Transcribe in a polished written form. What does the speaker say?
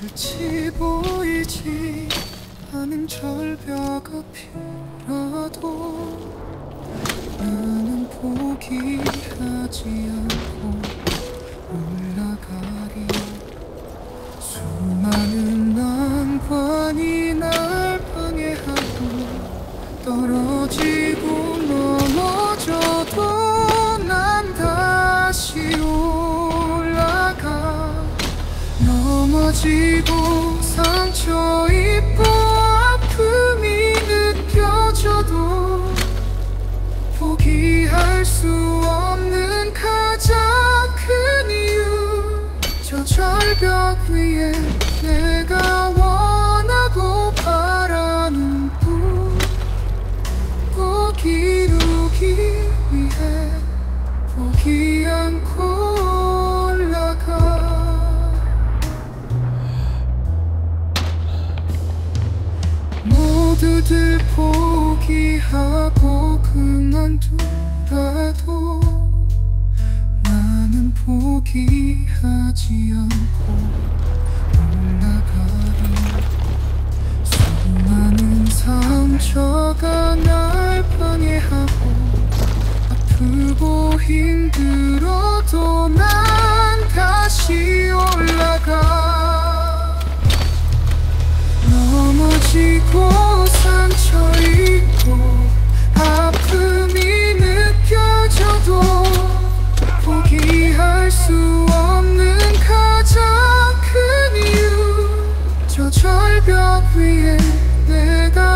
끝이 보이지 않은 절벽 앞이라도 나는 포기하지 않고 올라가리. 수많은 난관이 날 방해하고 떨어지고 넘어져도 난 다시 올라가. 넘어지고 상처 입고 아픔이 느껴져도 포기할 수 없는 가장 큰 이유, 저 절벽 위에 내가 원하고 바라는 꿈 꼭 이루기 위해 포기 않고 올라가. 모두들 포기하고 그만두라도 나는 포기하지 않고 올라가리. 수많은 상처가 날 방해하고 아프고 힘들어도 난 다시 올라가. 넘어지고 상처 입고 아픔이 느껴져도 포기할 수 없는 가장 큰 이유, 저 절벽 위에 내가